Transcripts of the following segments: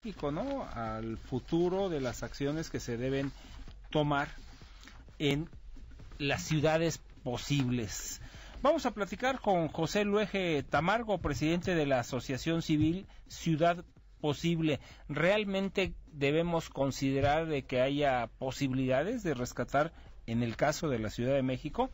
¿no? Al futuro de las acciones que se deben tomar en las ciudades posibles. Vamos a platicar con José Luege Tamargo, presidente de la Asociación Civil Ciudad Posible. ¿Realmente debemos considerar de que haya posibilidades de rescatar en el caso de la Ciudad de México?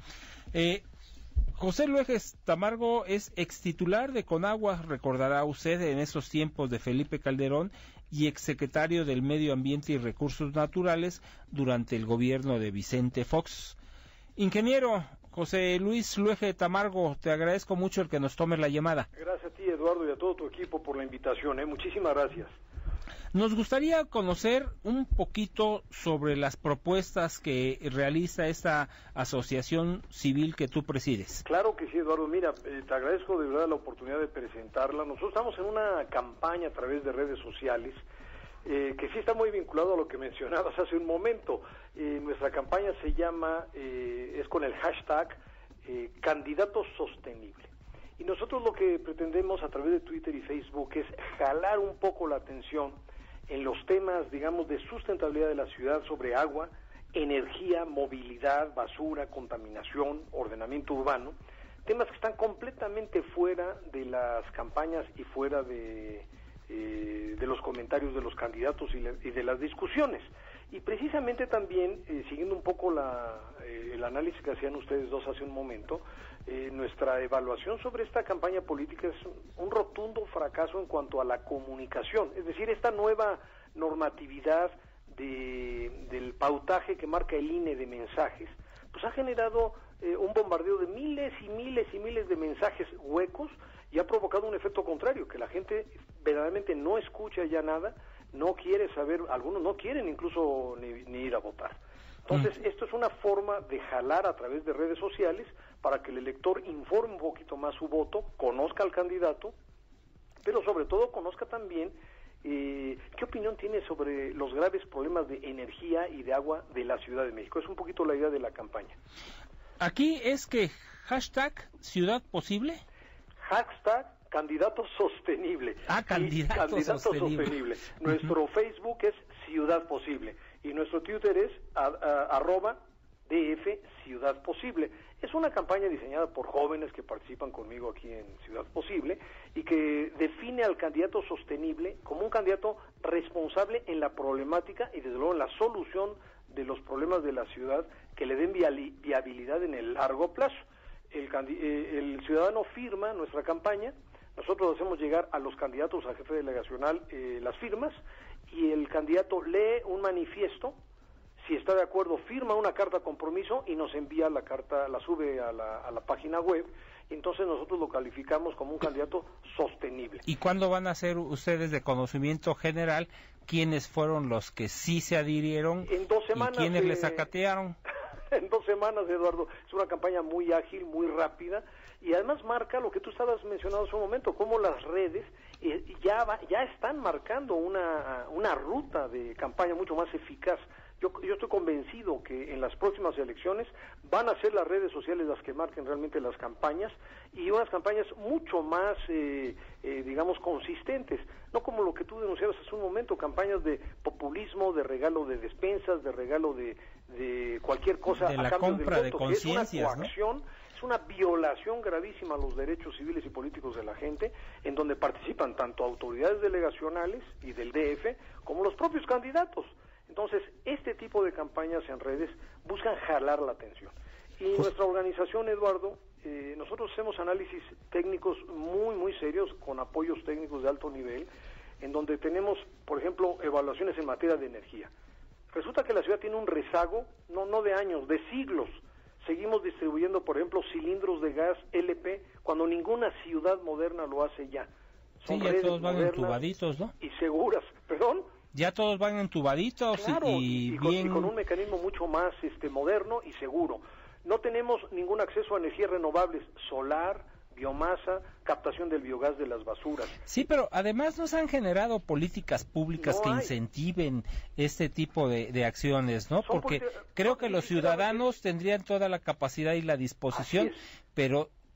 José Luege Tamargo es extitular de Conagua, recordará usted, en esos tiempos de Felipe Calderón, y exsecretario del Medio Ambiente y Recursos Naturales durante el gobierno de Vicente Fox. Ingeniero José Luis Luege Tamargo, te agradezco mucho el que nos tome la llamada. Gracias a ti, Eduardo, y a todo tu equipo por la invitación. Muchísimas gracias. Nos gustaría conocer un poquito sobre las propuestas que realiza esta asociación civil que tú presides. Claro que sí, Eduardo. Mira, te agradezco de verdad la oportunidad de presentarla. Nosotros estamos en una campaña a través de redes sociales que sí está muy vinculado a lo que mencionabas hace un momento. Nuestra campaña se llama, es con el hashtag Candidato Sostenible. Y nosotros lo que pretendemos a través de Twitter y Facebook es jalar un poco la atención en los temas, digamos, de sustentabilidad de la ciudad sobre agua, energía, movilidad, basura, contaminación, ordenamiento urbano, temas que están completamente fuera de las campañas y fuera de los comentarios de los candidatos y de las discusiones. Y precisamente también, siguiendo un poco el análisis que hacían ustedes dos hace un momento, nuestra evaluación sobre esta campaña política es un rotundo fracaso en cuanto a la comunicación, es decir, esta nueva normatividad del pautaje que marca el INE de mensajes, pues ha generado un bombardeo de miles y miles y miles de mensajes huecos y ha provocado un efecto contrario, que la gente verdaderamente no escucha ya nada, no quiere saber, algunos no quieren incluso ni ir a votar. Entonces, esto es una forma de jalar a través de redes sociales para que el elector informe un poquito más su voto, conozca al candidato, pero sobre todo conozca también qué opinión tiene sobre los graves problemas de energía y de agua de la Ciudad de México. Es un poquito la idea de la campaña. Aquí es que hashtag Ciudad Posible. Hashtag Candidato Sostenible. Candidato sostenible. Nuestro Facebook es Ciudad Posible y nuestro Twitter es @DF Ciudad Posible. Es una campaña diseñada por jóvenes que participan conmigo aquí en Ciudad Posible y que define al candidato sostenible como un candidato responsable en la problemática y desde luego en la solución de los problemas de la ciudad que le den viabilidad en el largo plazo. El ciudadano firma nuestra campaña, nosotros hacemos llegar a los candidatos a jefe delegacional las firmas y el candidato lee un manifiesto, si está de acuerdo firma una carta compromiso y nos envía la carta, la sube a la página web, y entonces nosotros lo calificamos como un candidato sostenible. ¿Y cuándo van a ser ustedes de conocimiento general quiénes fueron los que sí se adhirieron en 2 semanas, y quiénes les acatearon? En 2 semanas, Eduardo, es una campaña muy ágil, muy rápida, y además marca lo que tú estabas mencionando hace un momento, cómo las redes ya están marcando una ruta de campaña mucho más eficaz. Yo estoy convencido que en las próximas elecciones van a ser las redes sociales las que marquen realmente las campañas y unas campañas mucho más, digamos, consistentes, no como lo que tú denunciabas hace un momento, campañas de populismo, de regalo de despensas, de regalo de cualquier cosa de la compra de conciencias, es una coacción, ¿no? Es una violación gravísima a los derechos civiles y políticos de la gente, en donde participan tanto autoridades delegacionales y del DF como los propios candidatos. Entonces, este tipo de campañas en redes buscan jalar la atención. Y nuestra organización, Eduardo, nosotros hacemos análisis técnicos muy, muy serios, con apoyos técnicos de alto nivel, en donde tenemos, por ejemplo, evaluaciones en materia de energía. Resulta que la ciudad tiene un rezago, no de años, de siglos. Seguimos distribuyendo, por ejemplo, cilindros de gas LP, cuando ninguna ciudad moderna lo hace ya. Son ya todos van entubaditos, ¿no? Y seguras, ¿perdón? Ya todos van entubaditos, claro, y con un mecanismo mucho más moderno y seguro. No tenemos ningún acceso a energías renovables, solar, biomasa, captación del biogás de las basuras. Sí, pero además nos han generado políticas públicas que incentiven este tipo de acciones, ¿no? Porque creo que los ciudadanos tendrían toda la capacidad y la disposición, pero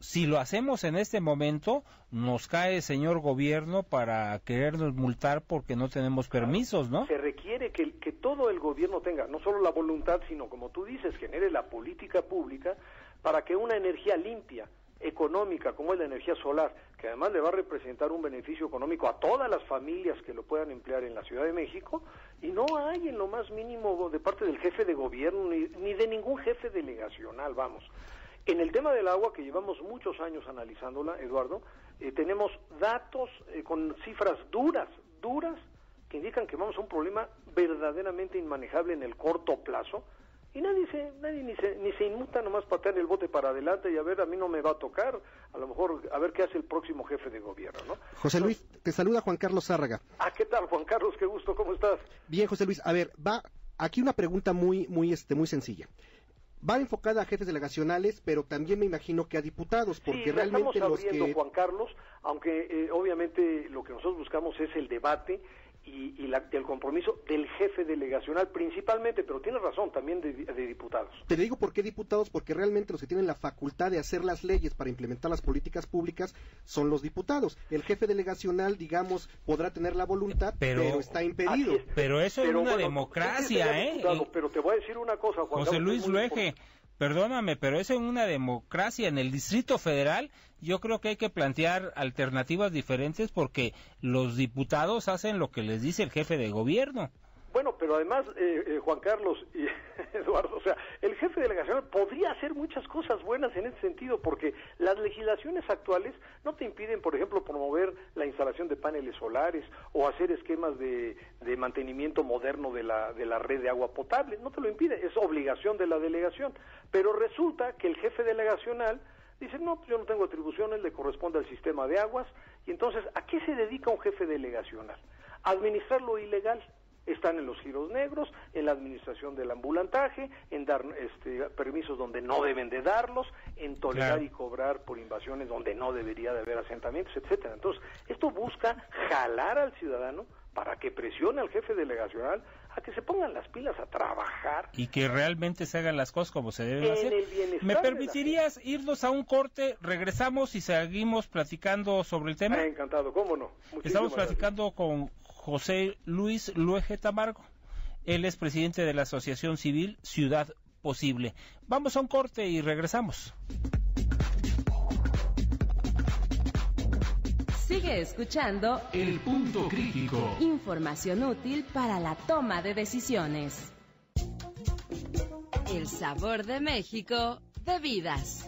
si lo hacemos en este momento, nos cae, señor gobierno, para querernos multar porque no tenemos permisos, ¿no? Se requiere que todo el gobierno tenga, no solo la voluntad, sino, como tú dices, genere la política pública para que una energía limpia, económica, como es la energía solar, que además le va a representar un beneficio económico a todas las familias que lo puedan emplear en la Ciudad de México, y no hay en lo más mínimo de parte del jefe de gobierno, ni de ningún jefe delegacional, vamos. En el tema del agua, que llevamos muchos años analizándola, Eduardo, tenemos datos con cifras duras, que indican que vamos a un problema verdaderamente inmanejable en el corto plazo, y nadie ni se inmuta, nomás patear el bote para adelante y a ver, a mí no me va a tocar, a lo mejor a ver qué hace el próximo jefe de gobierno, ¿no? José Luis, te saluda Juan Carlos Zárraga. ¿Qué tal, Juan Carlos? Qué gusto, ¿cómo estás? Bien, José Luis, a ver, va aquí una pregunta muy sencilla. Va enfocada a jefes delegacionales, pero también me imagino que a diputados, porque realmente estamos abriendo, Juan Carlos, aunque obviamente lo que nosotros buscamos es el debate y el compromiso del jefe delegacional principalmente, pero tienes razón, también de diputados. Te digo por qué diputados, porque realmente los que tienen la facultad de hacer las leyes para implementar las políticas públicas son los diputados. El jefe delegacional, digamos, podrá tener la voluntad, pero está impedido. Pero eso es una democracia, Pero te voy a decir una cosa, Juan José Luis Luege, perdóname, pero eso es una democracia. En el Distrito Federal yo creo que hay que plantear alternativas diferentes porque los diputados hacen lo que les dice el jefe de gobierno. Bueno, pero además, Juan Carlos y Eduardo, o sea, el jefe delegacional podría hacer muchas cosas buenas en ese sentido, porque las legislaciones actuales no te impiden, por ejemplo, promover la instalación de paneles solares o hacer esquemas de mantenimiento moderno de la red de agua potable, no te lo impide, es obligación de la delegación, pero resulta que el jefe delegacional dice, no, pues yo no tengo atribuciones, le corresponde al sistema de aguas, y entonces, ¿a qué se dedica un jefe delegacional? A administrar lo ilegal. Están en los giros negros, en la administración del ambulantaje, en dar permisos donde no deben de darlos, en tolerar y cobrar por invasiones donde no debería de haber asentamientos, etcétera. Entonces, esto busca jalar al ciudadano para que presione al jefe delegacional a que se pongan las pilas a trabajar. Y que realmente se hagan las cosas como se deben hacer. ¿Me permitirías irnos a un corte? Regresamos y seguimos platicando sobre el tema. Encantado, ¿cómo no? Estamos platicando con José Luis Luege Tamargo. Él es presidente de la Asociación Civil Ciudad Posible. Vamos a un corte y regresamos. Sigue escuchando El Punto Crítico. Información útil para la toma de decisiones. El sabor de México de vidas.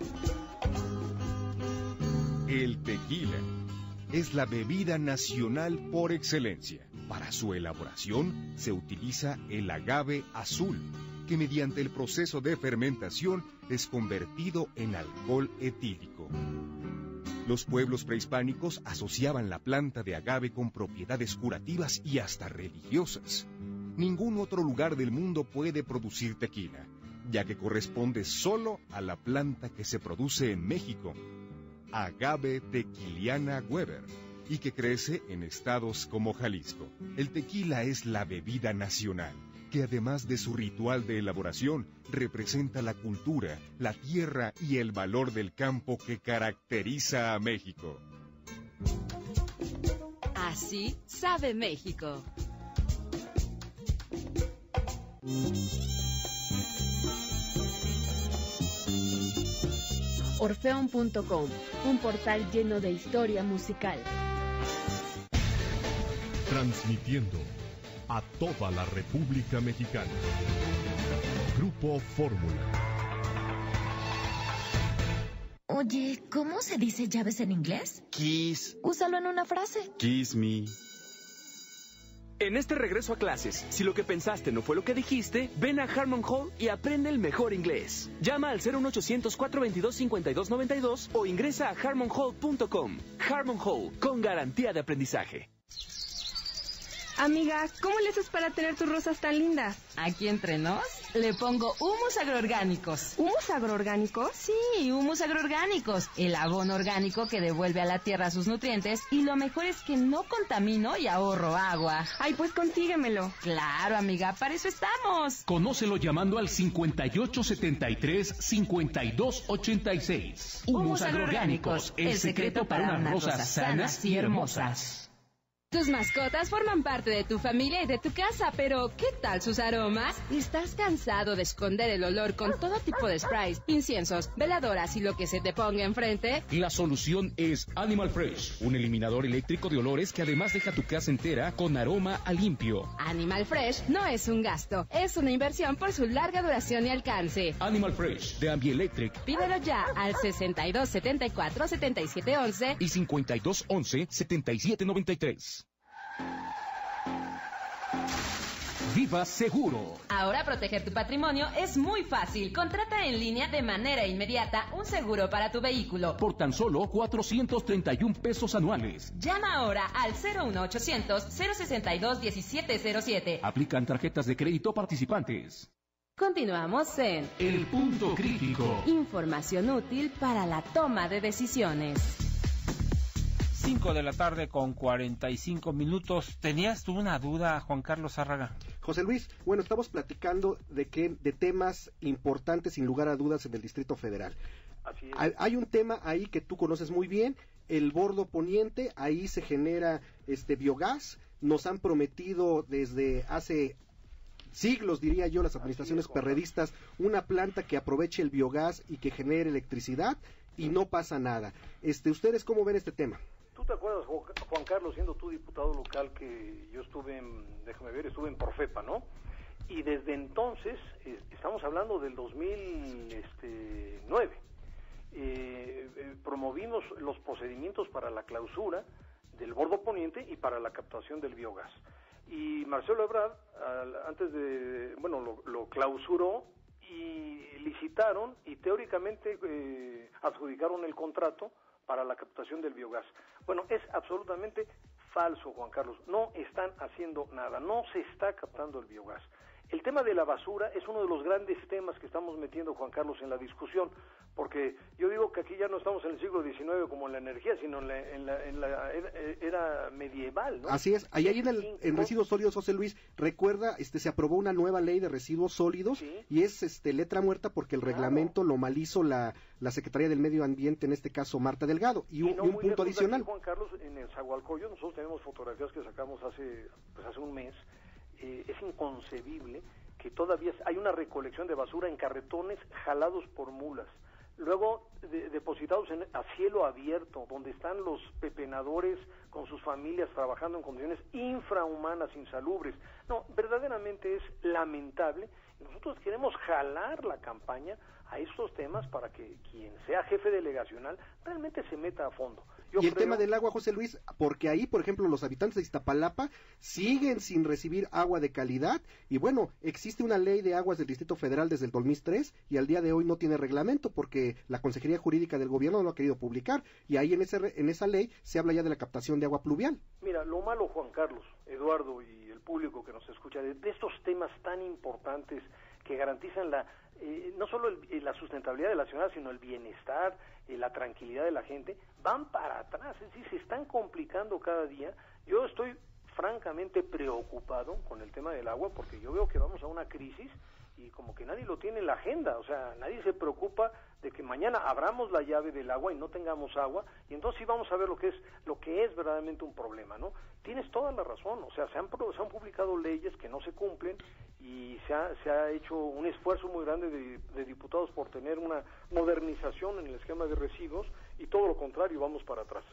El tequila es la bebida nacional por excelencia. Para su elaboración se utiliza el agave azul, que mediante el proceso de fermentación es convertido en alcohol etílico. Los pueblos prehispánicos asociaban la planta de agave con propiedades curativas y hasta religiosas. Ningún otro lugar del mundo puede producir tequila, ya que corresponde solo a la planta que se produce en México, Agave tequiliana Weber, y que crece en estados como Jalisco. El tequila es la bebida nacional, que además de su ritual de elaboración, representa la cultura, la tierra y el valor del campo que caracteriza a México. Así sabe México. Orfeon.com, un portal lleno de historia musical. Transmitiendo a toda la República Mexicana. Grupo Fórmula. Oye, ¿cómo se dice llaves en inglés? Kiss. Úsalo en una frase. Kiss me. En este regreso a clases, si lo que pensaste no fue lo que dijiste, ven a Harmon Hall y aprende el mejor inglés. Llama al 01800-422-5292 o ingresa a harmonhall.com. Harmon Hall, con garantía de aprendizaje. Amiga, ¿cómo le haces para tener tus rosas tan lindas? Aquí entre nos, le pongo humus agroorgánicos. ¿Humus agroorgánicos? Sí, humus agroorgánicos. El abono orgánico que devuelve a la tierra sus nutrientes y lo mejor es que no contamino y ahorro agua. Ay, pues consíguemelo. Claro, amiga, para eso estamos. Conócelo llamando al 5873-5286. Humus agroorgánicos, el secreto para unas rosas sanas y hermosas. Tus mascotas forman parte de tu familia y de tu casa, pero ¿qué tal sus aromas? ¿Estás cansado de esconder el olor con todo tipo de sprays, inciensos, veladoras y lo que se te ponga enfrente? La solución es Animal Fresh, un eliminador eléctrico de olores que además deja tu casa entera con aroma a limpio. Animal Fresh no es un gasto, es una inversión por su larga duración y alcance. Animal Fresh de Ambielectric. Pídelo ya al 6274-7711 y 5211-7793. Viva Seguro. Ahora proteger tu patrimonio es muy fácil. Contrata en línea de manera inmediata un seguro para tu vehículo. Por tan solo 431 pesos anuales. Llama ahora al 01800-062-1707. Aplican tarjetas de crédito participantes. Continuamos en El Punto Crítico. Información útil para la toma de decisiones. 5 de la tarde con 45 minutos. ¿Tenías tú una duda, Juan Carlos Zárraga? José Luis, bueno, estamos platicando de temas importantes sin lugar a dudas en el Distrito Federal. Así es. Hay un tema ahí que tú conoces muy bien, el bordo poniente, ahí se genera biogás. Nos han prometido desde hace siglos, diría yo, las administraciones perredistas, una planta que aproveche el biogás y que genere electricidad, y no pasa nada. ¿Ustedes cómo ven este tema? ¿Tú te acuerdas, Juan Carlos, siendo tú diputado local, que yo estuve en Profepa, ¿no? Y desde entonces, estamos hablando del 2009, promovimos los procedimientos para la clausura del bordo poniente y para la captación del biogás. Y Marcelo Ebrard, lo clausuró y licitaron y teóricamente adjudicaron el contrato para la captación del biogás. Bueno, es absolutamente falso, Juan Carlos. No están haciendo nada, no se está captando el biogás. El tema de la basura es uno de los grandes temas que estamos metiendo, Juan Carlos, en la discusión, porque yo digo que aquí ya no estamos en el siglo XIX como en la energía, sino en la era medieval, ¿no? Así es, ahí en residuos sólidos, José Luis, recuerda, se aprobó una nueva ley de residuos sólidos, ¿sí? Y es letra muerta porque el reglamento lo malhizo la Secretaría del Medio Ambiente, en este caso Marta Delgado, y un punto adicional. Aquí, Juan Carlos, en el Zagualcoyo, nosotros tenemos fotografías que sacamos hace un mes. Es inconcebible que todavía hay una recolección de basura en carretones jalados por mulas, luego depositados a cielo abierto, donde están los pepenadores con sus familias trabajando en condiciones infrahumanas, insalubres. No, verdaderamente es lamentable. Nosotros queremos jalar la campaña a estos temas para que quien sea jefe delegacional realmente se meta a fondo. El tema del agua, José Luis, porque ahí, por ejemplo, los habitantes de Iztapalapa siguen sin recibir agua de calidad, y bueno, existe una ley de aguas del Distrito Federal desde el 2003, y al día de hoy no tiene reglamento, porque la Consejería Jurídica del Gobierno no lo ha querido publicar, y ahí en esa ley se habla ya de la captación de agua pluvial. Mira, lo malo, Juan Carlos, Eduardo y el público que nos escucha, de estos temas tan importantes que garantizan no solo la sustentabilidad de la ciudad, sino el bienestar, la tranquilidad de la gente, van para atrás, es decir, se están complicando cada día. Yo estoy francamente preocupado con el tema del agua, porque yo veo que vamos a una crisis y como que nadie lo tiene en la agenda, o sea, nadie se preocupa de que mañana abramos la llave del agua y no tengamos agua, y entonces sí vamos a ver lo que es verdaderamente un problema, ¿no? Tienes toda la razón, o sea, se han publicado leyes que no se cumplen, y se ha hecho un esfuerzo muy grande de diputados por tener una modernización en el esquema de residuos, y todo lo contrario, vamos para atrás.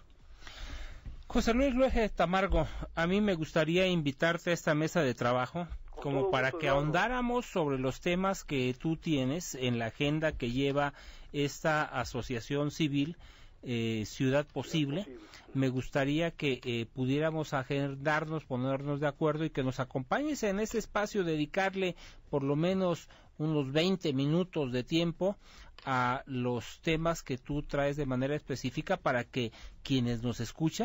José Luis Luege Tamargo, a mí me gustaría invitarte a esta mesa de trabajo como para que ahondáramos sobre los temas que tú tienes en la agenda que lleva esta asociación civil, Ciudad Posible. Me gustaría que pudiéramos agendarnos, ponernos de acuerdo y que nos acompañes en este espacio, dedicarle por lo menos unos 20 minutos de tiempo a los temas que tú traes de manera específica, para que quienes nos escuchan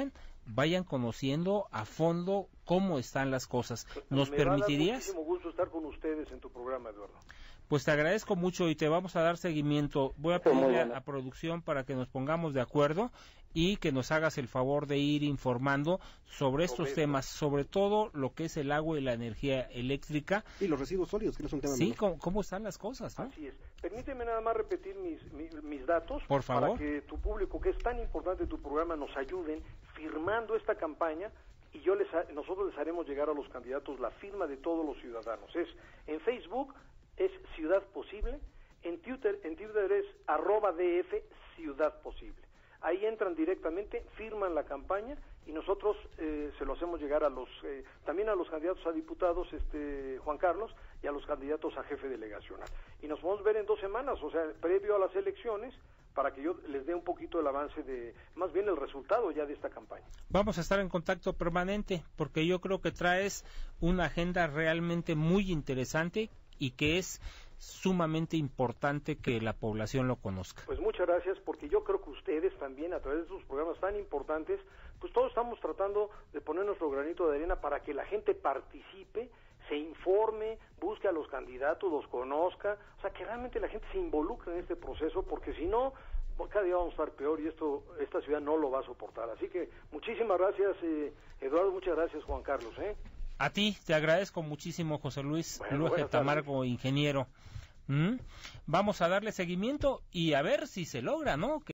vayan conociendo a fondo cómo están las cosas. ¿Nos Me va a dar permitirías? muchísimo gusto estar con ustedes en tu programa, Eduardo. Pues te agradezco mucho y te vamos a dar seguimiento. Voy a pedirle a producción para que nos pongamos de acuerdo y que nos hagas el favor de ir informando sobre estos temas, sobre todo lo que es el agua y la energía eléctrica. Y los residuos sólidos, que no es un tema Sí, ¿cómo están las cosas, ¿no? Así es. Permíteme nada más repetir mis datos. Por favor. Para que tu público, que es tan importante tu programa, nos ayuden firmando esta campaña y nosotros les haremos llegar a los candidatos la firma de todos los ciudadanos. En Facebook es Ciudad Posible, en Twitter es @DF Ciudad Posible. Ahí entran directamente, firman la campaña y nosotros se lo hacemos llegar también a los candidatos a diputados, Juan Carlos, y a los candidatos a jefe delegacional. Y nos podemos ver en 2 semanas, o sea, previo a las elecciones, para que yo les dé un poquito el avance más bien el resultado ya de esta campaña. Vamos a estar en contacto permanente, porque yo creo que traes una agenda realmente muy interesante y que es sumamente importante que la población lo conozca. Pues muchas gracias, porque yo creo que ustedes también, a través de sus programas tan importantes, pues todos estamos tratando de poner nuestro granito de arena para que la gente participe, se informe, busque a los candidatos, los conozca, o sea, que realmente la gente se involucre en este proceso, porque si no, cada día vamos a estar peor y esta ciudad no lo va a soportar. Así que muchísimas gracias, Eduardo, muchas gracias, Juan Carlos. A ti te agradezco muchísimo, José Luis Luege Tamargo, ingeniero. Vamos a darle seguimiento y a ver si se logra, ¿no?